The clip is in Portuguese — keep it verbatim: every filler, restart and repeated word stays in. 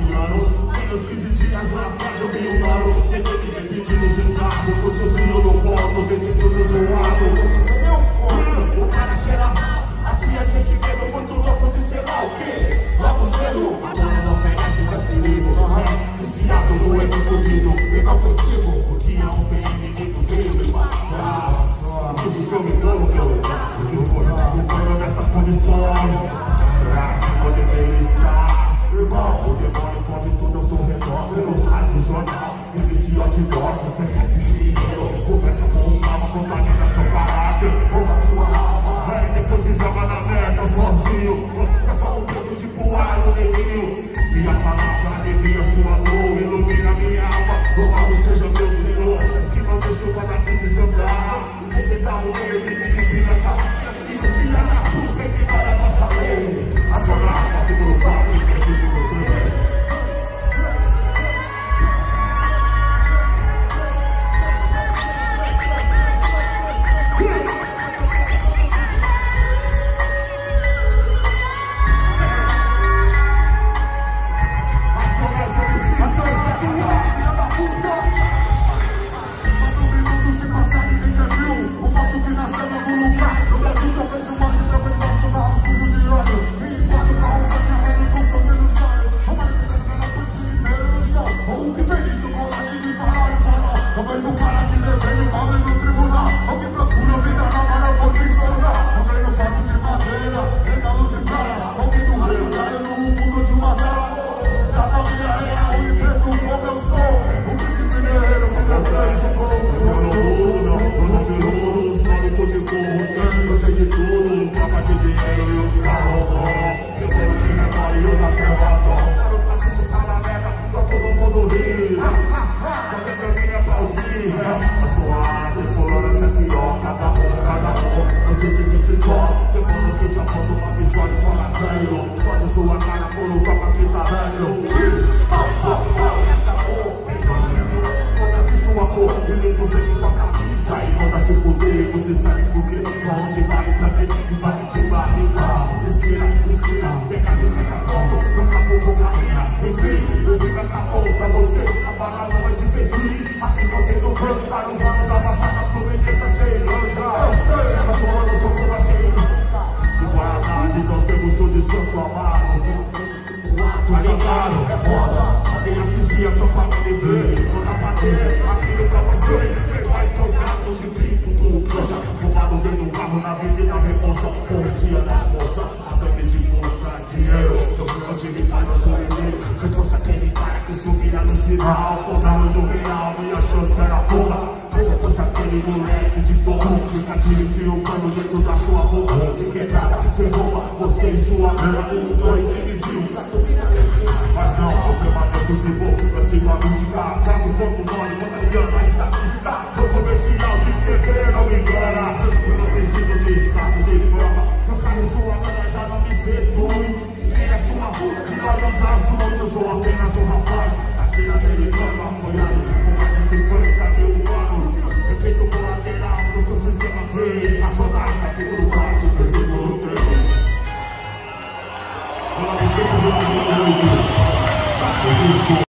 anos. Tem uns quinze dias atrás eu vi um mano. Sem ter que me pedir no seu carro. Porque eu eu não posso, desde tudo zoado. Você meu ponto, o cara cheira mal. Assim a gente vendo muito louco de sei lá o quê. Logo cedo, agora não oferece mais perigo. Viciado no ego fudido, inofensivo. O dia um P M muito veio e passava. Isso que eu me dou, que eu não tô nessas condições. Será que se poderia estar? Irmão, o demônio fode tudo, eu sou redor. Pelo rádio, jornal, M C Outdoor, oferece dinheiro. Conversa com o calma, contamina seu caráter. Rouba sua alma, aí depois se joga na merda sozinho. É só um dedo de voar no meio. Minha palavra alivia sua dor, ilumina minha alma. Louvado seja meu Senhor, que não deixa o vagabundo desandar. Você dá um meio de me ensina a caminhar. Filha da puta, que ignora a nossa lei. A sua alma, tudo no papo, que é tudo no trem. Talvez um cara que levei o nome do tribunal. Alguém procura vida nova, não pode ensinar. Alguém no papo de madeira, nem na luz de cara. Alguém no raio galho no fundo de uma sala. Da família real e preto como eu sou. Um príncipe guerreiro como eu tenho. Eu não mudo, eu não virulo. Os malucos de corrupção, eu sei de tudo. Troca de dinheiro e os carros bom. Depois que memória e usa até o batom. Os cachorros tá na merda, pra todo mundo rir. Quando é que eu vinha aplaudir? A sua arte, fulana, que é pior. Cada um, cada um, você se sente só. Demora que te aponta uma pistola e fora sangue. Quando sua cara for no copo que tá dando. Foda-se sua cor, e nem você que com a camisa. E manda se fuder, você sabe por quê. Onde vai também, e vai te barrigar. Respira, respira, vem cá, vem cá, pronto. Não acabou com cocaína, enfim. Eu digo acabou pra você, a bala não é de vestir. Aqui não tem no banco, tá no vano da baixada, providência sem lonja. Eu sei, mas o ano sou como assim. E com as asas, nós temos o de Santo Amaro. Tá ligado? É foda. A minha cizinha tô falando em ver. Vou dar pra ter, aquilo pra você. Quem vai jogar nos de brinco, tu coisa. Fumado dentro do carro, na avenida, responsa. Bom dia das moças, a dama de força, dinheiro. Eu vou utilizar meu sorriso. Se fosse aquele cara que subia no sinal, contava no real, minha chance era porra. Se fosse aquele moleque de torno, fica te filmando dentro da sua boca. De quebrada, sem roupa, você e sua mãe. Um, dois, ele viu. Mas não, eu permaneço de boa. Eu sigo a música, quatro ponto nove, tô ligando a estatística. Sou comercial de T V, não me engana. Eu não preciso de status de fama. Seu carro e sua mana já não me seduz. É sua rua, que nós ações. Eu sou apenas um rapaz. Atira americano, apoiado com mais de cinquenta mil anos. Efeito colateral do seu sistema free. A saudade tá aqui no quarto, preciso no trem. mil novecentos e oitenta e oito.